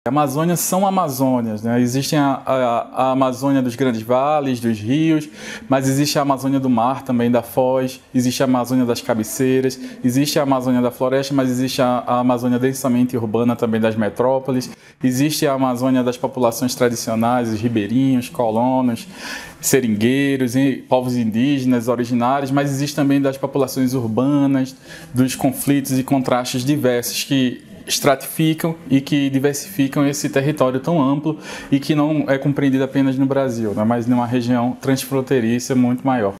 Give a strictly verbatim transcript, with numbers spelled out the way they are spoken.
A Amazônia são Amazônias, né? Existem a, a, a Amazônia dos grandes vales, dos rios, mas existe a Amazônia do mar também, da foz, existe a Amazônia das cabeceiras, existe a Amazônia da floresta, mas existe a, a Amazônia densamente urbana também das metrópoles, existe a Amazônia das populações tradicionais, os ribeirinhos, colonos, seringueiros, povos indígenas, originários, mas existe também das populações urbanas, dos conflitos e contrastes diversos que estratificam e que diversificam esse território tão amplo e que não é compreendido apenas no Brasil, né, mas numa região transfronteiriça muito maior.